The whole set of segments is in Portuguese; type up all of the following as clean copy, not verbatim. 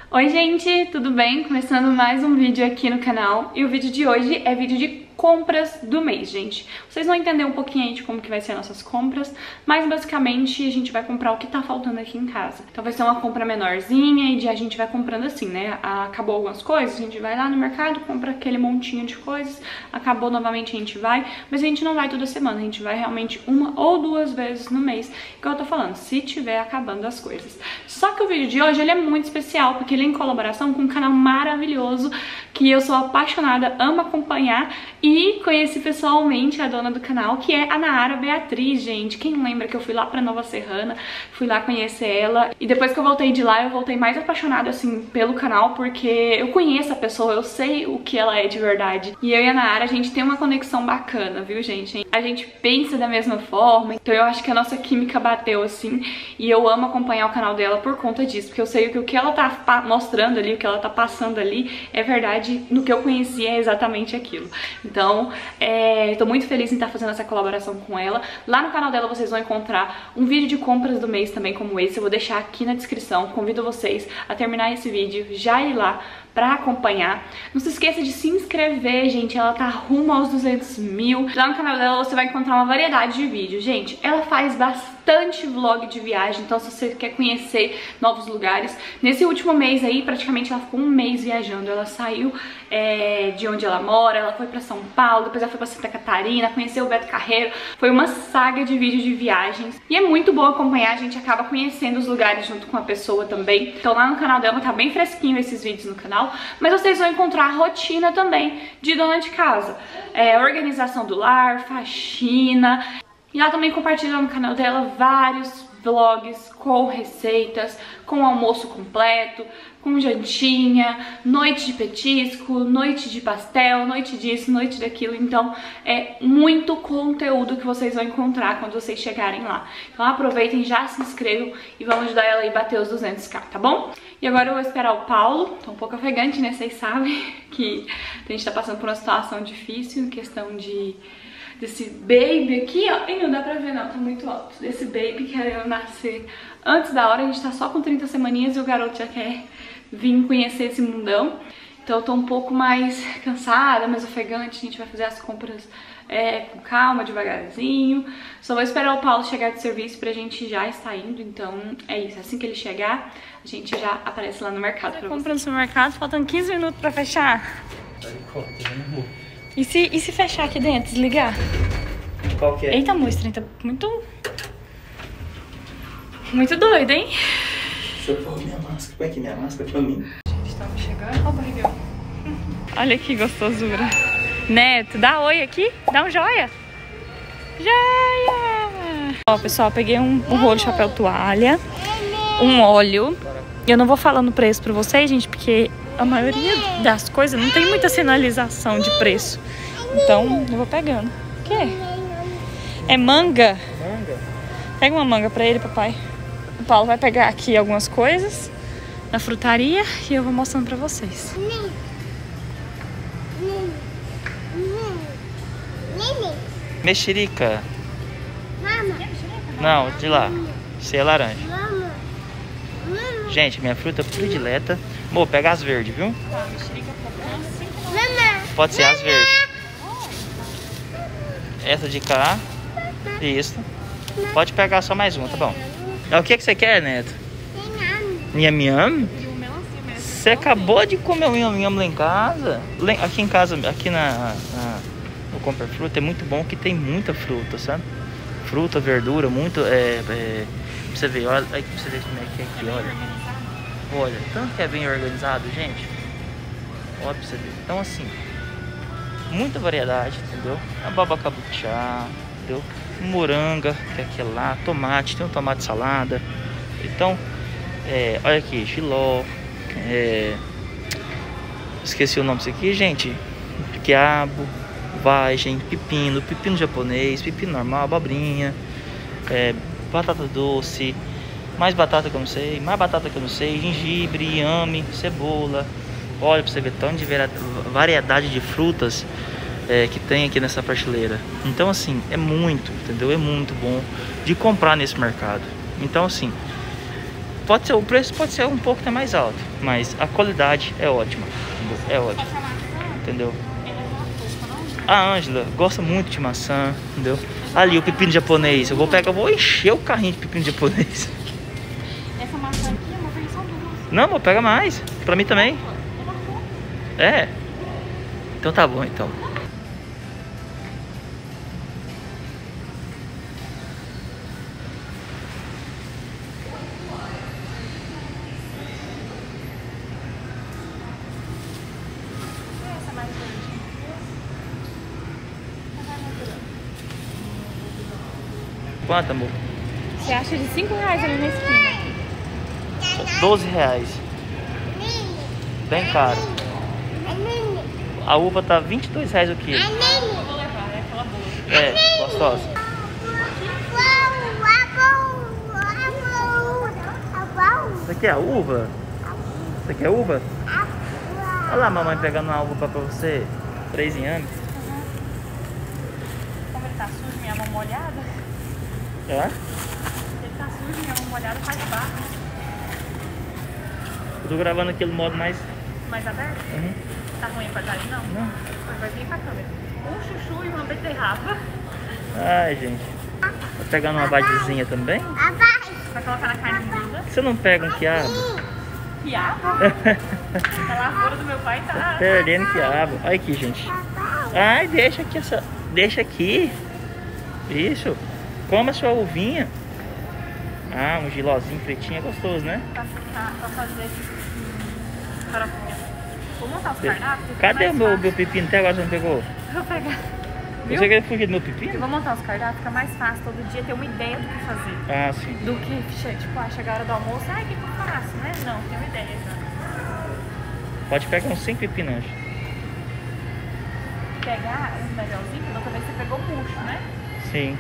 Oi gente, tudo bem? Começando mais um vídeo aqui no canal. E o vídeo de hoje é vídeo de compras do mês, gente. Vocês vão entender um pouquinho aí de como que vai ser nossas compras, mas basicamente a gente vai comprar o que tá faltando aqui em casa. Então vai ser uma compra menorzinha e a gente vai comprando assim, né? Acabou algumas coisas, a gente vai lá no mercado, compra aquele montinho de coisas, acabou novamente a gente vai, mas a gente não vai toda semana, a gente vai realmente uma ou duas vezes no mês, que eu tô falando, se tiver acabando as coisas. Só que o vídeo de hoje ele é muito especial, porque ele é em colaboração com um canal maravilhoso, que eu sou apaixonada, amo acompanhar, e conheci pessoalmente a dona do canal, que é a Nayara Beatriz, gente. Quem lembra que eu fui lá pra Nova Serrana, fui lá conhecer ela, e depois que eu voltei de lá, eu voltei mais apaixonada, assim, pelo canal, porque eu conheço a pessoa, eu sei o que ela é de verdade. E eu e a Nayara, a gente tem uma conexão bacana, viu, gente? A gente pensa da mesma forma, então eu acho que a nossa química bateu, assim, e eu amo acompanhar o canal dela por conta disso, porque eu sei que o que ela tá mostrando ali, o que ela tá passando ali, é verdade, no que eu conheci é exatamente aquilo. Então, tô muito feliz em estar fazendo essa colaboração com ela. Lá no canal dela vocês vão encontrar um vídeo de compras do mês também como esse, eu vou deixar aqui na descrição. Convido vocês a terminar esse vídeo, já ir lá pra acompanhar. Não se esqueça de se inscrever, gente, ela tá rumo aos 200 mil. Lá no canal dela você vai encontrar uma variedade de vídeos. Gente, ela faz bastante vlog de viagem, então se você quer conhecer novos lugares. Nesse último mês aí, praticamente ela ficou um mês viajando. Ela saiu de onde ela mora, ela foi pra São Paulo, depois ela foi pra Santa Catarina, conheceu o Beto Carreiro. Foi uma saga de vídeos de viagens. E é muito bom acompanhar, a gente acaba conhecendo os lugares junto com a pessoa também. Então lá no canal dela tá bem fresquinho esses vídeos no canal. Mas vocês vão encontrar a rotina também de dona de casa, organização do lar, faxina. E ela também compartilha no canal dela vários vlogs com receitas, com almoço completo, com jantinha, noite de petisco, noite de pastel, noite disso, noite daquilo. Então é muito conteúdo que vocês vão encontrar quando vocês chegarem lá. Então aproveitem, já se inscrevam e vamos ajudar ela a bater os 200k, tá bom? E agora eu vou esperar o Paulo. Tô um pouco ofegante, né? Vocês sabem que a gente tá passando por uma situação difícil em questão desse baby aqui, ó. E não dá pra ver não, tá muito alto. Desse baby que querendo nascer antes da hora. A gente tá só com 30 semaninhas e o garoto já quer vir conhecer esse mundão. Então eu tô um pouco mais cansada, mais ofegante. A gente vai fazer as compras com calma, devagarzinho. Só vou esperar o Paulo chegar de serviço pra gente já estar indo. Então é isso, assim que ele chegar, a gente já aparece lá no mercado. Pra compra no supermercado, faltam 15 minutos pra fechar. E se fechar aqui dentro, desligar? Qual que é? Eita, amor, esse trem tá muito doido, hein? Deixa eu pôr minha máscara. Põe aqui minha máscara pra mim. Gente, estamos chegando. Ó o barrigão. Olha que gostosura. Neto, dá oi aqui. Dá um joia. Joia! Ó, pessoal, peguei um rolo de chapéu toalha, um óleo. Eu não vou falando o preço pra vocês, gente, porque a maioria das coisas não tem muita sinalização de preço. Então, eu vou pegando. O quê? É manga? Manga? Pega uma manga pra ele, papai. O Paulo vai pegar aqui algumas coisas na frutaria e eu vou mostrando pra vocês. Mexerica. Não, de lá. Isso é laranja. Gente, minha fruta predileta. Amor, pega as verdes, viu? Pode ser as verdes. Essa de cá. Isso. Pode pegar só mais uma, tá bom? O que você quer, Neto? Nham-nham? Você acabou de comer o nham-nham lá em casa? Aqui em casa, aqui no Compra Fruta é muito bom que tem muita fruta, sabe? Fruta, verdura, muito. Pra você ver, olha aí pra você ver como é que é aqui, olha. Olha, tanto que é bem organizado, gente. Olha pra você ver. Então, assim, muita variedade, entendeu? Abacabuchá, entendeu? Moranga, que é aquele lá, tomate, tem um tomate salada. Então, olha aqui, filó. Esqueci o nome disso aqui, gente. Quiabo, vagem, pepino japonês, pepino normal, abobrinha, batata doce, mais batata que eu não sei, mais batata que eu não sei, gengibre, inhame, cebola. Olha pra você ver tão de variedade de frutas que tem aqui nessa prateleira. Então assim, é muito, entendeu? É muito bom de comprar nesse mercado. Então assim, Pode ser, o preço pode ser um pouco até mais alto, mas a qualidade é ótima. É ótima. Entendeu? A Ângela gosta muito de maçã, entendeu? Ali o pepino japonês. Eu vou encher o carrinho de pepino japonês. Essa maçã aqui, amor, tem só duas. Não, amor, pega mais. Pra mim também. É. Então tá bom, então. Quanto, amor? Você acha de 5 reais ali na esquina? 12 reais. Bem caro. A uva tá 22 reais o quilo. Eu vou levar, né? Aquela boa. É, gostosa. Isso aqui é a uva? Isso aqui é uva? Olha lá a mamãe pegando uma uva pra você. 3 inhames. Como ele tá sujo, minha mão molhada. É? Ele tá sujo, minha mão molhada faz barro. Eu tô gravando aqui no modo mais... Mais aberto? Uhum. Tá ruim a qualidade, não? Não. Vai vir pra câmera. Um chuchu e uma beterraba. Ai, gente. Vou pegar uma abadezinha também. Vai colocar na carne moída. Você não pega um quiabo? Quiabo? A lavoura do meu pai tá... Perdendo quiabo. Olha aqui, gente. Ai, deixa aqui essa... Deixa aqui. Isso. Coma sua uvinha. Ah, um gilozinho pretinho é gostoso, né? Pra fazer farofinha. Vou montar os cardápios. Cadê o meu pepino? Até agora você não pegou? Vou pegar. Viu? Você quer fugir do meu Eu pepino? vou montar os cardápios, fica mais fácil todo dia ter uma ideia do que fazer. Ah, sim. Do que, tipo, chegar a hora do almoço, ai, o que eu faço, né? Não, tem uma ideia já. Pode pegar uns 5 pepinos. Pegar um melhorzinho, que da outra vez você pegou murcho, né? Sim.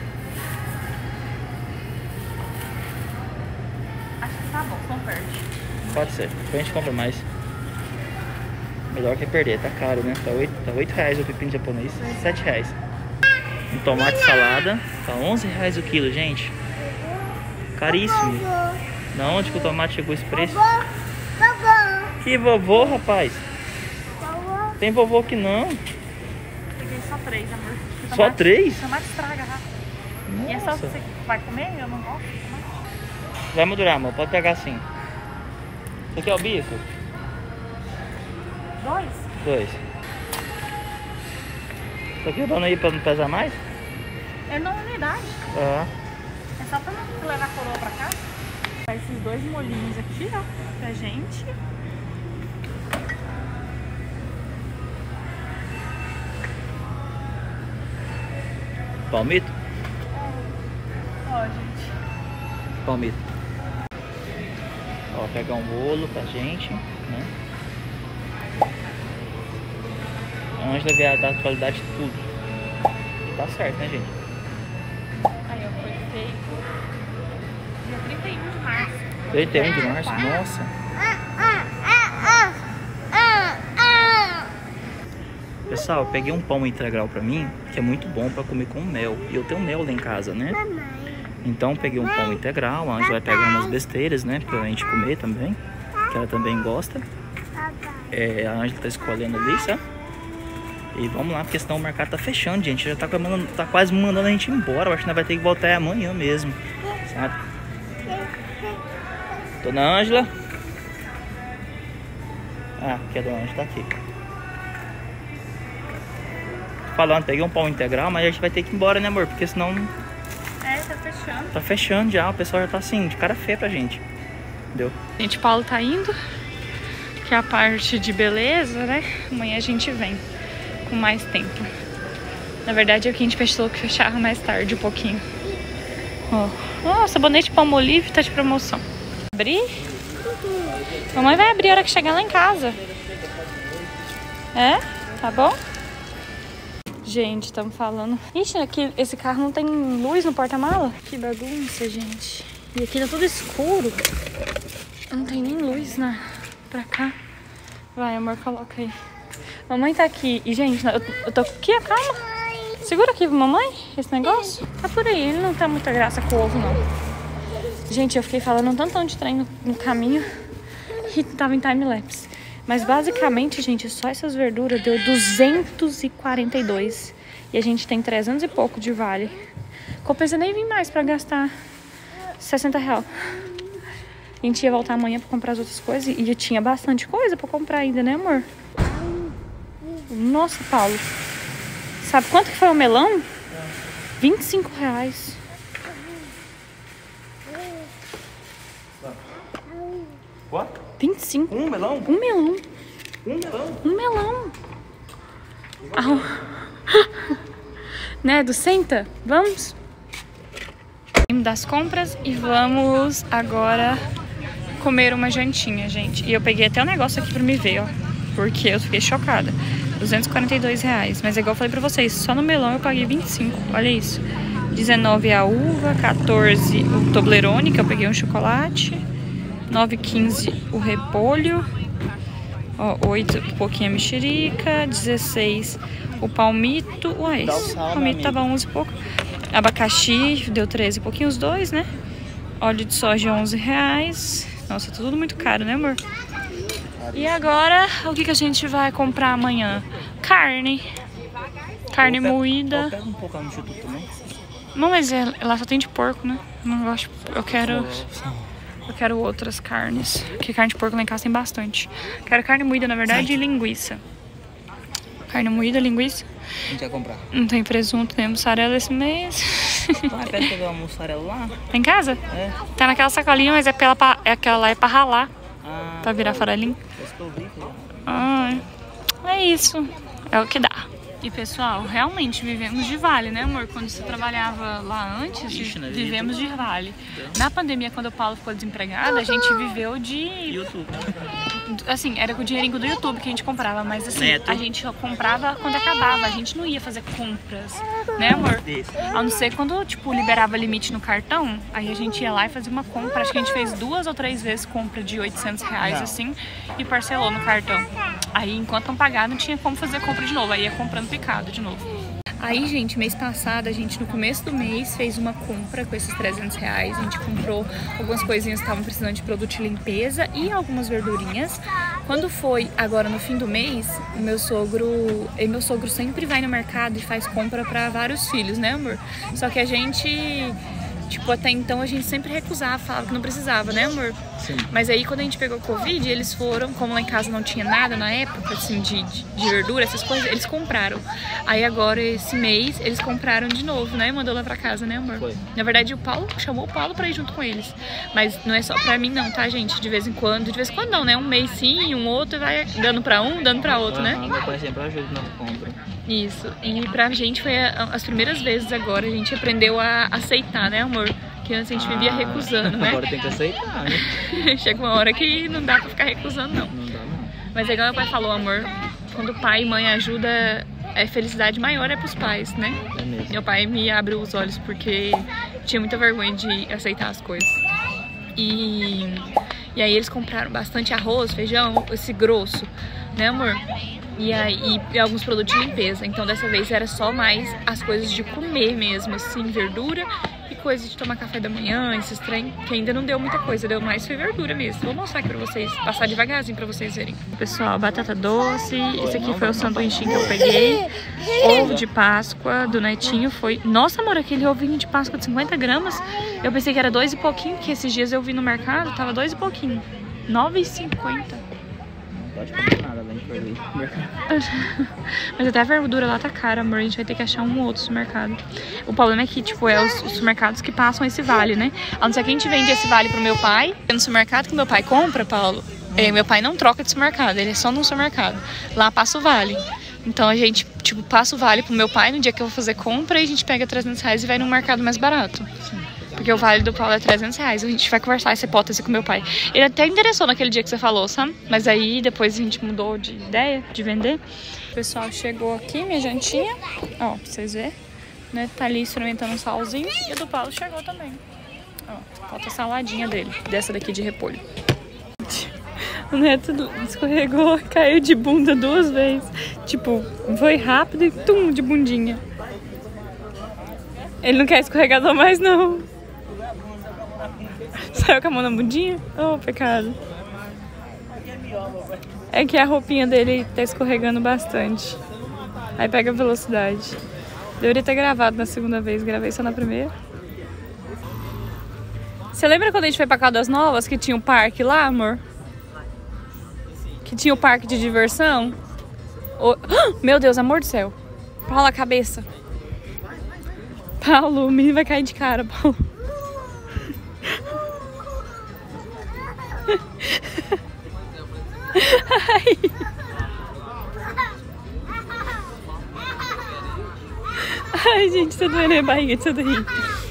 Acho que tá bom, não perde. Pode ser. Depois a gente compra mais. Melhor que perder, tá caro, né? Tá 8 reais o pepino japonês, 7 reais. Um tomate salada, tá 11 reais o quilo, gente. Caríssimo. Na onde que o tomate chegou esse preço? Que vovô, rapaz? Tem vovô que não. Peguei só 3, amor. Porque Só 3? O tomate estraga rápido. E é só Nossa. você vai comer? Eu não gosto de tomate. Vai madurar, amor. Pode pegar assim. Isso aqui é o bico? 2? 2. Isso aqui é dando aí pra não pesar mais? É na unidade. Ah. É só pra não levar a coroa pra cá. Esses 2 molhinhos aqui, ó, pra gente. Palmito? Ó, gente. Palmito. Ó, pegar um bolo pra gente, né? A Ângela vê a data de qualidade de tudo. E tá certo, né, gente? Aí, ó, foi feito dia 31 de março. 31 de março, nossa. Pessoal, eu peguei um pão integral pra mim, que é muito bom pra comer com mel. E eu tenho mel lá em casa, né? Então peguei um pão integral, a Ângela vai pegar umas besteiras, né? Pra gente comer também, que ela também gosta. A Ângela tá escolhendo ali, sabe? E vamos lá, porque senão o mercado tá fechando, gente. Já tá quase mandando a gente embora. Eu acho que nós vai ter que voltar amanhã mesmo, sabe? Dona Ângela. Ah, que a Dona Ângela tá aqui. Falando, peguei um pão integral, mas a gente vai ter que ir embora, né, amor? Porque senão... Tá fechando. Tá fechando já, o pessoal já tá assim, de cara feia pra gente. Entendeu? Gente, Paulo tá indo, que é a parte de beleza, né? Amanhã a gente vem com mais tempo. Na verdade, aqui a gente pensou que fechava mais tarde um pouquinho. Ó, sabonete Palmolive tá de promoção. Abrir? Mamãe vai abrir a hora que chegar lá em casa. É? Tá bom? Gente, estamos falando... Ixi, aqui, esse carro não tem luz no porta-mala? Que bagunça, gente. E aqui tá tudo escuro. Não tem nem luz pra cá. Vai, amor, coloca aí. Mamãe tá aqui. E, gente, eu tô aqui, calma. Segura aqui, mamãe, esse negócio. Tá por aí, ele não tá muita graça com o ovo, não. Gente, eu fiquei falando um tantão de trem no caminho e tava em time-lapse. Mas basicamente, gente, só essas verduras deu 242. E a gente tem 300 e pouco de vale. Compensa nem vir mais pra gastar 60 reais. A gente ia voltar amanhã pra comprar as outras coisas. E tinha bastante coisa pra comprar ainda, né, amor? Nossa, Paulo. Sabe quanto que foi o melão? 25 reais. What? 25. Um melão? Um melão. Um melão? Um melão. Nedo, senta. Vamos. Das compras e vamos agora comer uma jantinha, gente. E eu peguei até um negócio aqui pra me ver, ó. Porque eu fiquei chocada. 242 reais. Mas é igual eu falei pra vocês, só no melão eu paguei 25. Olha isso. 19 a uva, 14 o Toblerone, que eu peguei um chocolate. 9,15 o repolho. Ó, 8 um pouquinho a mexerica. 16 o palmito. Ué, isso. O palmito tava 11 e pouco. Abacaxi deu 13 e pouquinho os dois, né? Óleo de soja 11 reais. Nossa, tá tudo muito caro, né, amor? E agora, o que a gente vai comprar amanhã? Carne. Carne moída. Pega um pouco no Instituto também. Não, mas lá só tem de porco, né? Não gosto. Eu quero outras carnes. Porque carne de porco lá em casa tem bastante. Quero carne moída, na verdade, e linguiça. Carne moída, linguiça. A gente vai comprar. Não tem presunto, nem mussarela esse mês. Vai pegar uma mussarela lá? Tá em casa? É. Tá naquela sacolinha, mas aquela lá é pra ralar. Ah, Pra virar farelinho. Ah, É isso. É o que dá. E pessoal, realmente vivemos de vale, né, amor? Quando você trabalhava lá antes, vivemos de vale. Na pandemia, quando o Paulo ficou desempregado, a gente viveu de... YouTube. Assim, era com o dinheirinho do YouTube que a gente comprava, mas assim, Neto. a gente só comprava quando acabava, a gente não ia fazer compras, né, amor? A não ser quando, tipo, liberava limite no cartão, aí a gente ia lá e fazia uma compra. Acho que a gente fez 2 ou 3 vezes compra de 800 reais, assim, e parcelou no cartão. Aí, enquanto não pagava, não tinha como fazer compra de novo, aí ia comprando picado de novo. Aí, gente, mês passado, a gente no começo do mês fez uma compra com esses 300 reais. A gente comprou algumas coisinhas que estavam precisando de produto de limpeza e algumas verdurinhas. Quando foi agora no fim do mês, meu sogro sempre vai no mercado e faz compra para vários filhos, né, amor? Só que a gente... Tipo, até então a gente sempre recusava, falava que não precisava, né, amor? Sim. Mas aí quando a gente pegou Covid, eles foram, como lá em casa não tinha nada na época, assim, de verdura, essas coisas, eles compraram. Aí agora, esse mês, eles compraram de novo, né? E mandou lá pra casa, né, amor? Foi. Na verdade, o Paulo chamou o Paulo pra ir junto com eles. Mas não é só pra mim não, tá, gente? De vez em quando não, né? Um mês sim, um outro, vai dando pra um, dando pra outro, né? Meu pai sempre ajuda na compra. Isso. E pra gente foi as primeiras vezes agora, a gente aprendeu a aceitar, né, amor? Que antes a gente vivia recusando, né? Agora tem que aceitar, né? Chega uma hora que não dá pra ficar recusando, não. Não dá, não. Mas é igual meu pai falou, amor, quando pai e mãe ajudam, felicidade maior é pros pais, né? É mesmo. Meu pai me abriu os olhos porque tinha muita vergonha de aceitar as coisas. E aí eles compraram bastante arroz, feijão, esse grosso, né, amor? E aí alguns produtos de limpeza. Então dessa vez era só mais as coisas de comer mesmo, assim, verdura e coisa de tomar café da manhã, esses trem, que ainda não deu muita coisa, deu mais foi verdura mesmo. Vou mostrar aqui pra vocês, passar devagarzinho pra vocês verem. Pessoal, batata doce, esse aqui foi o sanduichinho que eu peguei. Ovo de Páscoa do Netinho foi... Nossa, amor, aquele ovinho de Páscoa de 50 gramas, eu pensei que era 2 e pouquinho, que esses dias eu vi no mercado, tava 2 e pouquinho. 9,50. Pode comprar nada, além de mercado. Mas até a verdura lá tá cara, amor. A gente vai ter que achar um outro supermercado. O problema é que, tipo, é os supermercados que passam esse vale, né? A não ser que a gente vende esse vale pro meu pai. No supermercado que meu pai compra, Paulo, meu pai não troca de supermercado, ele é só num supermercado. Lá passa o vale. Então a gente, tipo, passa o vale pro meu pai no dia que eu vou fazer compra e a gente pega 300 reais e vai num mercado mais barato. Porque o vale do Paulo é 300 reais. A gente vai conversar essa hipótese com meu pai. Ele até interessou naquele dia que você falou, sabe? Mas aí depois a gente mudou de ideia de vender. O pessoal chegou aqui, minha jantinha. Ó, pra vocês verem. Né? Tá ali experimentando um salzinho. E o do Paulo chegou também. Ó, falta a saladinha dele. Dessa daqui de repolho. O Neto escorregou, caiu de bunda 2 vezes. Tipo, foi rápido e tum, de bundinha. Ele não quer escorregador mais, não. Saiu com a mão na bundinha? Oh, pecado. É que a roupinha dele tá escorregando bastante. Aí pega velocidade. Deveria ter gravado na segunda vez, gravei só na primeira. Você lembra quando a gente foi pra Caldas Novas, que tinha um parque lá, amor? Que tinha o parque de diversão? Meu Deus, amor do céu. Paulo, a cabeça. Paulo, o menino vai cair de cara, Paulo. Ai. Ai, gente, tá doendo a barriga de tudo aí.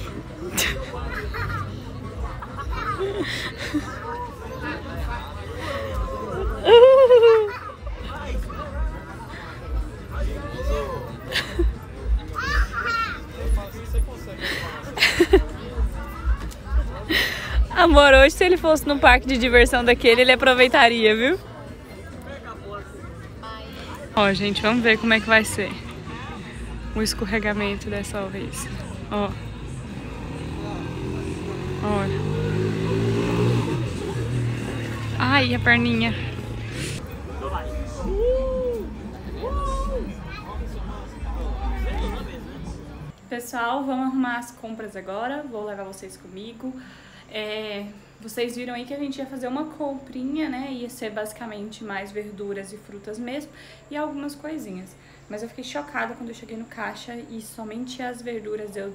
Amor, hoje se ele fosse num parque de diversão daquele, ele aproveitaria, viu? Ó, gente, vamos ver como é que vai ser o escorregamento dessa vez. Ó. Olha. Ai, a perninha. Pessoal, vamos arrumar as compras agora. Vou levar vocês comigo. Vocês viram aí que a gente ia fazer uma comprinha, né? Ia ser basicamente mais verduras e frutas mesmo e algumas coisinhas. Mas eu fiquei chocada quando eu cheguei no caixa e somente as verduras deu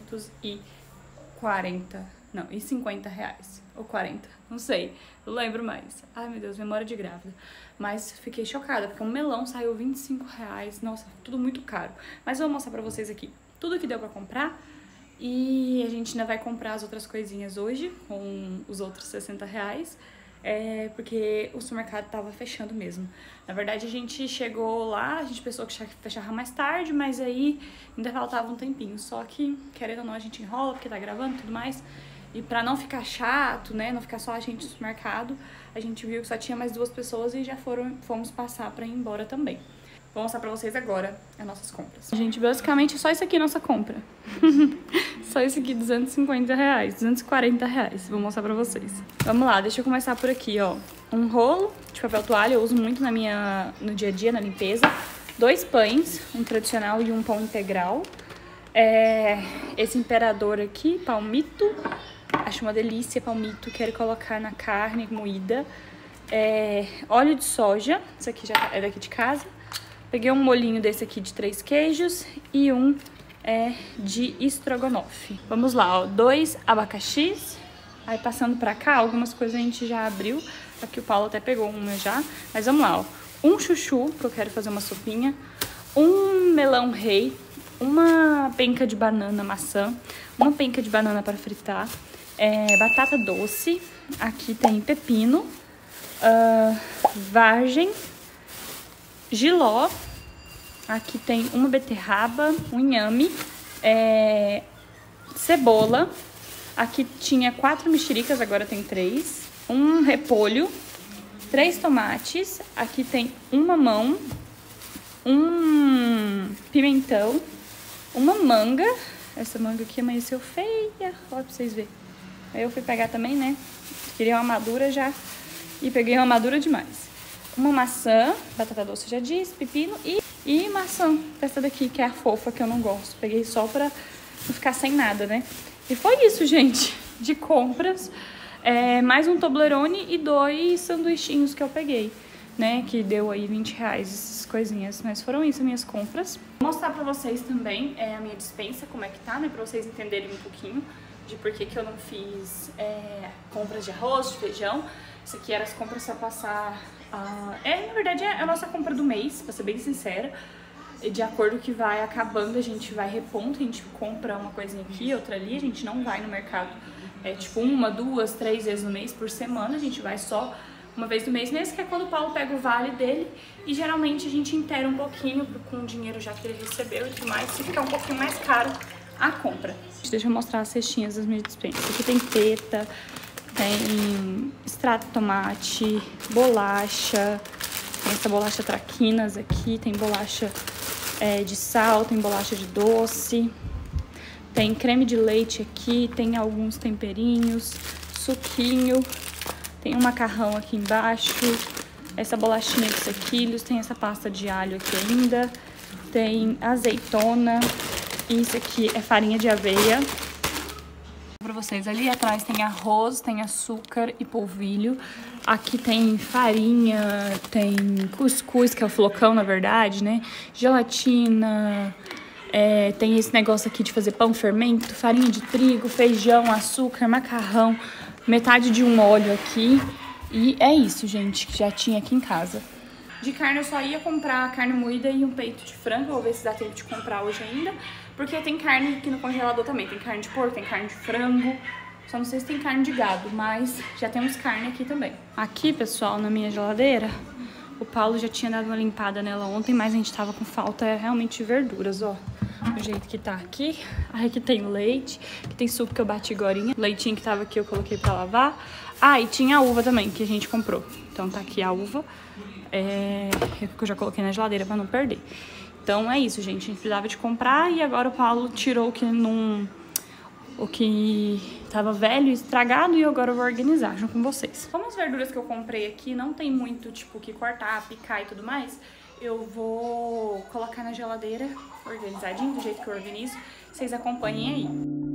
240, não, e 50 reais. Ou 40, não sei, não lembro mais. Ai, meu Deus, memória de grávida. Mas fiquei chocada, porque um melão saiu 25 reais. Nossa, tudo muito caro. Mas eu vou mostrar pra vocês aqui tudo que deu pra comprar. E a gente ainda vai comprar as outras coisinhas hoje, com os outros 60 reais, porque o supermercado tava fechando mesmo. Na verdade, a gente chegou lá, a gente pensou que fechava mais tarde, mas aí ainda faltava um tempinho. Só que, querendo ou não, a gente enrola, porque tá gravando e tudo mais. E pra não ficar chato, né, não ficar só a gente no supermercado, a gente viu que só tinha mais 2 pessoas e já fomos passar pra ir embora também. Vou mostrar pra vocês agora as nossas compras. Gente, basicamente só isso aqui é nossa compra. Só isso aqui, 250 reais, 240 reais. Vou mostrar pra vocês. Vamos lá, deixa eu começar por aqui, ó. Um rolo de papel toalha, eu uso muito no dia a dia, na limpeza. 2 pães, um tradicional e um pão integral. Esse imperador aqui, palmito. Acho uma delícia, palmito. Quero colocar na carne moída. Óleo de soja, isso aqui já é daqui de casa. Peguei um molhinho desse aqui de 3 queijos e um de estrogonofe. Vamos lá, ó, 2 abacaxis. Aí passando pra cá, algumas coisas a gente já abriu. Aqui o Paulo até pegou uma já. Mas vamos lá, ó. Um chuchu, que eu quero fazer uma sopinha. Um melão rei. Uma penca de banana maçã. Uma penca de banana para fritar. Batata doce. Aqui tem pepino. Vagem. Jiló, aqui tem uma beterraba, um inhame, cebola, aqui tinha 4 mexericas, agora tem 3, um repolho, 3 tomates, aqui tem um mamão, um pimentão, uma manga, essa manga aqui amanheceu feia, olha pra vocês verem. Aí eu fui pegar também, né, queria uma madura já e peguei uma madura demais. Uma maçã, batata doce já disse, pepino e maçã, essa daqui que é a fofa que eu não gosto. Peguei só pra não ficar sem nada, né? E foi isso, gente, de compras. Mais um Toblerone e 2 sanduichinhos que eu peguei, né? Que deu aí 20 reais, essas coisinhas. Mas foram isso as minhas compras. Vou mostrar pra vocês também a minha despensa, como é que tá, né? Pra vocês entenderem um pouquinho de por que eu não fiz compras de arroz, de feijão. Isso aqui era as compras pra passar... na verdade é a nossa compra do mês, pra ser bem sincera. De acordo que vai acabando, a gente vai repondo, a gente compra uma coisinha aqui, outra ali. A gente não vai no mercado tipo 1, 2, 3 vezes no mês por semana. A gente vai só uma vez no mês mesmo, que é quando o Paulo pega o vale dele. E geralmente a gente inteira um pouquinho com o dinheiro já que ele recebeu e tudo mais, se ficar um pouquinho mais caro a compra. Deixa eu mostrar as cestinhas das minhas dispensas. Aqui tem peta, tem extrato de tomate, bolacha, tem essa bolacha traquinas aqui, tem bolacha de sal, tem bolacha de doce, tem creme de leite aqui, tem alguns temperinhos, suquinho, tem um macarrão aqui embaixo, essa bolachinha de sequilhos, tem essa pasta de alho aqui ainda, tem azeitona, e isso aqui é farinha de aveia. Pra vocês, ali atrás tem arroz, tem açúcar e polvilho. Aqui tem farinha, tem cuscuz, que é o flocão, na verdade, né? Gelatina, tem esse negócio aqui de fazer pão fermento, farinha de trigo, feijão, açúcar, macarrão, metade de um óleo aqui. E é isso, gente, que já tinha aqui em casa. De carne eu só ia comprar carne moída e um peito de frango, vou ver se dá tempo de comprar hoje ainda. Porque tem carne aqui no congelador também, tem carne de porco, tem carne de frango, só não sei se tem carne de gado, mas já temos carne aqui também. Aqui, pessoal, na minha geladeira, o Paulo já tinha dado uma limpada nela ontem, mas a gente tava com falta realmente de verduras, ó. Do jeito que tá aqui. Aí aqui tem o leite, que tem suco que eu bati agorinha. O leitinho que tava aqui eu coloquei pra lavar. Ah, e tinha a uva também, que a gente comprou. Então tá aqui a uva, que eu já coloquei na geladeira pra não perder. Então é isso, gente. A gente precisava de comprar e agora o Paulo tirou o que tava velho e estragado e agora eu vou organizar junto com vocês. Como as verduras que eu comprei aqui não tem muito, tipo, o que cortar, picar e tudo mais, eu vou colocar na geladeira organizadinho, do jeito que eu organizo. Vocês acompanhem aí.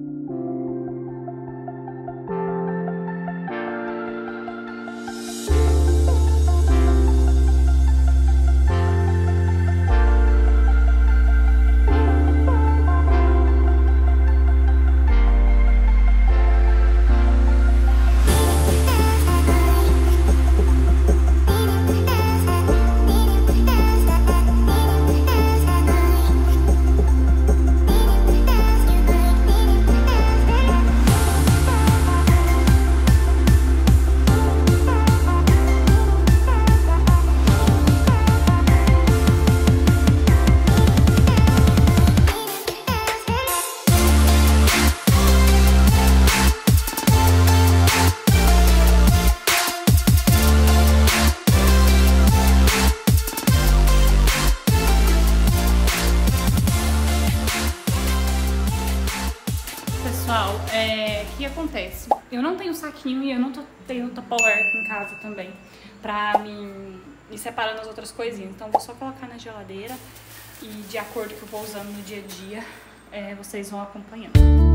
Pessoal, o que acontece? Eu não tenho saquinho e eu não tô tendo Tupperware aqui em casa também pra me separar nas outras coisinhas. Então vou só colocar na geladeira e de acordo com o que eu vou usando no dia a dia, vocês vão acompanhando.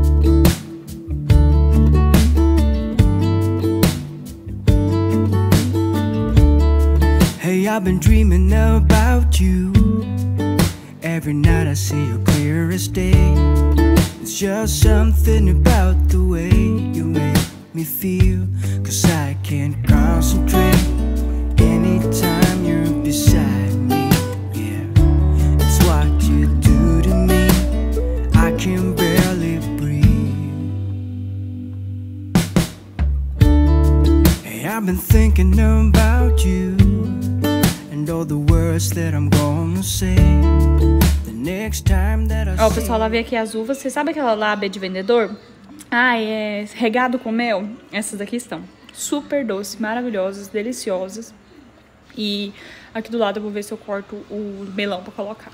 Hey, I've been dreaming about you. Every night I see you clear as day. It's just something about the way you make me feel. 'Cause I can't concentrate anytime you're beside me. Yeah, it's what you do to me. I can barely breathe. Hey, I've been thinking about you and all the words that I'm gonna say. Ó, pessoal, lavei aqui as uvas. Você sabe aquela lábia de vendedor? Ah, é regado com mel? Essas daqui estão super doces, maravilhosas, deliciosas. E aqui do lado eu vou ver se eu corto o melão pra colocar.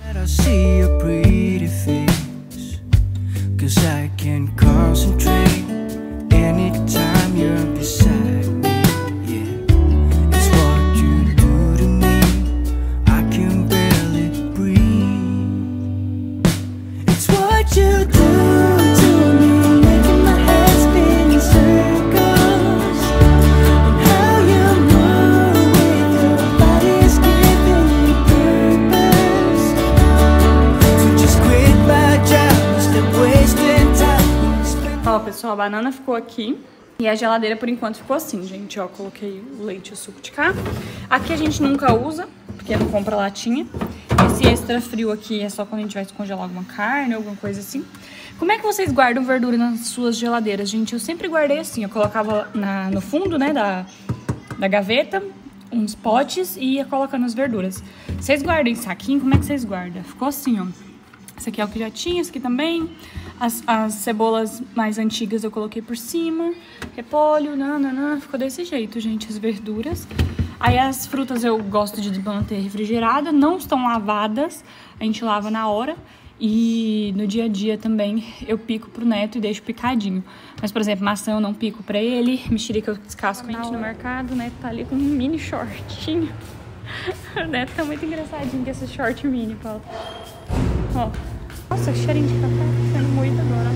Ó, pessoal, a banana ficou aqui e a geladeira por enquanto ficou assim, gente. Ó, coloquei o leite e o suco de cá. Aqui a gente nunca usa, porque não compra latinha. Esse extra frio aqui é só quando a gente vai descongelar alguma carne, alguma coisa assim. Como é que vocês guardam verdura nas suas geladeiras, gente? Eu sempre guardei assim, eu colocava no fundo, né, da gaveta, uns potes e ia colocando as verduras. Vocês guardam em saquinho? Como é que vocês guardam? Ficou assim, ó. Esse aqui é o que já tinha, esse aqui também. As cebolas mais antigas eu coloquei por cima. Repolho, nananã. Ficou desse jeito, gente, as verduras. Aí as frutas eu gosto de manter refrigerada. Não estão lavadas, a gente lava na hora. E no dia a dia também eu pico pro Neto e deixo picadinho. Mas, por exemplo, maçã eu não pico pra ele, mexerica eu descasco no mercado. O Neto tá ali com um mini shortinho. O Neto tá muito engraçadinho com esse short mini, Paulo. Ó. Nossa, cheirinho de café sendo moído agora.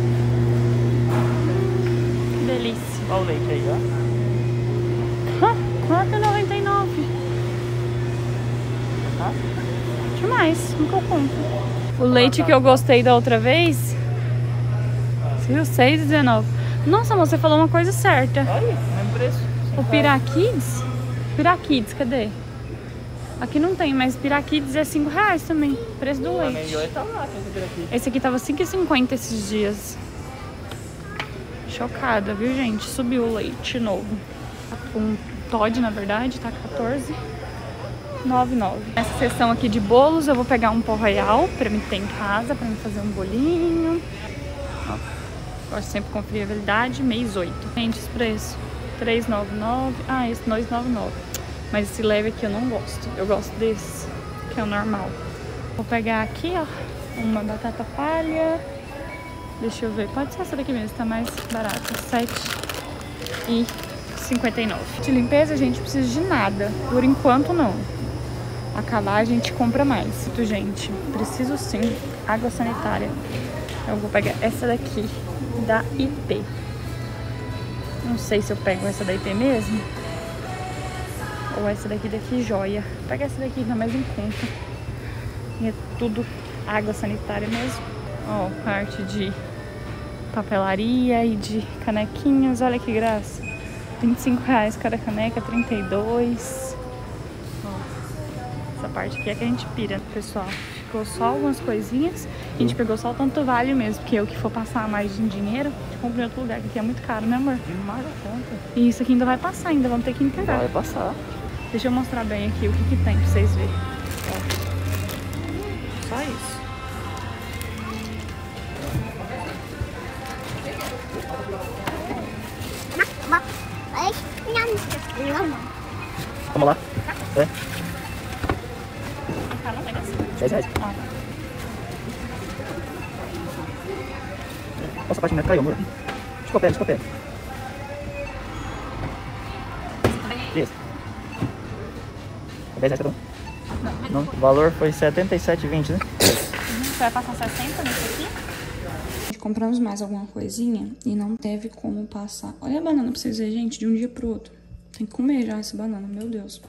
Que delícia. Olha o leite aí, ó. R$4,99. Demais, nunca eu compro. O leite que eu gostei da outra vez, você viu? R$6,19. Nossa, você falou uma coisa certa. Olha, mesmo preço. O Piraquids? Piraquids, cadê? Aqui não tem, mas Piraquids é R$5 também. Preço do leite. Esse aqui tava R$5,50 esses dias. Chocada, viu, gente? Subiu o leite novo. Um Todd, na verdade, tá R$14,99. Nessa seção aqui de bolos, eu vou pegar um pó royal pra mim ter em casa, pra mim fazer um bolinho. Ó, gosto sempre de conferir a validade, mês 8. Gente, esse preço, R$3,99. Ah, esse R$2,99. Mas esse leve aqui eu não gosto. Eu gosto desse, que é o normal. Vou pegar aqui, ó, uma batata palha. Deixa eu ver, pode ser essa daqui mesmo, tá mais barata. R$7,59. De limpeza a gente precisa de nada. Por enquanto não. Acabar a gente compra mais. Gente, preciso sim. Água sanitária. Eu vou pegar essa daqui da IP. Não sei se eu pego essa da IP mesmo. Ou essa daqui Joia. Pega essa daqui, tá mais em conta. E é tudo água sanitária mesmo. Ó, parte de papelaria e de canequinhas. Olha que graça. R$25 cada caneca, 32. Ó, essa parte aqui é que a gente pira, pessoal. Ficou só algumas coisinhas. A gente pegou só o tanto vale mesmo, porque eu que for passar mais de dinheiro, comprei em outro lugar, que aqui é muito caro, né, amor? Demais a conta. E isso aqui ainda vai passar, ainda vamos ter que entregar. Vai passar. Deixa eu mostrar bem aqui o que tem pra vocês verem. Ó. Só isso. Vamos lá? É. Ah, não pega assim. R$10. Ah. Nossa, a parte minha caiu, amor. Escopé. Isso. R$10 cada um? Não. O valor foi R$77,20, né? Você vai passar 60 nesse aqui? Compramos mais alguma coisinha e não teve como passar. Olha a banana pra vocês verem, gente, de um dia pro outro. Tem que comer já essa banana, meu Deus.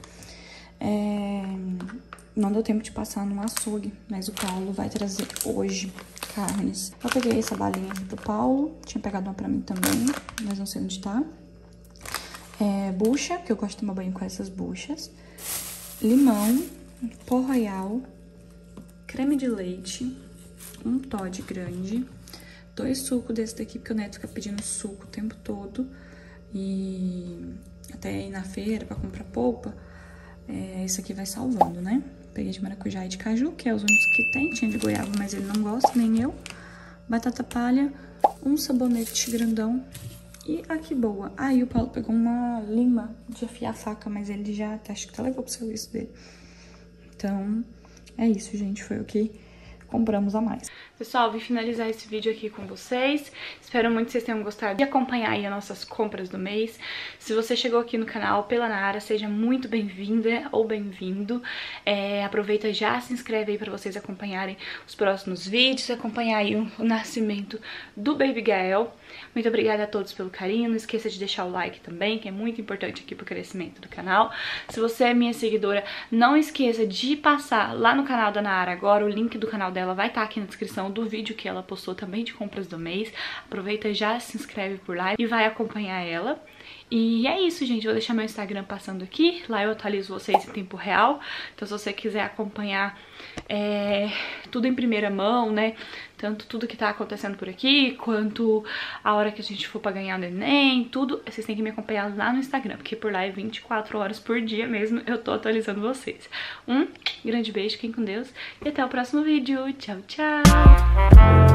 Não deu tempo de passar no açougue, mas o Paulo vai trazer hoje carnes. Eu peguei essa balinha aqui pro Paulo, tinha pegado uma pra mim também, mas não sei onde tá. Bucha, que eu gosto de tomar banho com essas buchas. Limão, pó royal, creme de leite, um Todd grande, 2 sucos desse daqui, porque o Neto fica pedindo suco o tempo todo. E até ir na feira pra comprar polpa, esse aqui vai salvando, né? Peguei de maracujá e de caju, que é os únicos que tem. Tinha de goiaba, mas ele não gosta, nem eu. Batata palha, um sabonete grandão e aqui boa. Aí o Paulo pegou uma lima de afiar a faca, mas ele já acho que levou pro serviço dele. Então, é isso, gente. Foi o que compramos a mais. Pessoal, vim finalizar esse vídeo aqui com vocês. Espero muito que vocês tenham gostado de acompanhar aí as nossas compras do mês. Se você chegou aqui no canal pela Nara, seja muito bem-vinda ou bem-vindo. Aproveita e já se inscreve aí para vocês acompanharem os próximos vídeos, acompanhar aí o nascimento do Baby Gael. Muito obrigada a todos pelo carinho. Não esqueça de deixar o like também, que é muito importante aqui pro crescimento do canal. Se você é minha seguidora, não esqueça de passar lá no canal da Nara agora. O link do canal dela vai estar aqui na descrição do vídeo que ela postou também de compras do mês. Aproveita e já se inscreve por lá e vai acompanhar ela. E é isso, gente. Vou deixar meu Instagram passando aqui. Lá eu atualizo vocês em tempo real. Então, se você quiser acompanhar tudo em primeira mão, né? Tanto tudo que tá acontecendo por aqui, quanto a hora que a gente for pra ganhar o neném, tudo. Vocês têm que me acompanhar lá no Instagram, porque por lá é 24 horas por dia mesmo. Eu tô atualizando vocês. Um grande beijo, fiquem com Deus. E até o próximo vídeo. Tchau, tchau!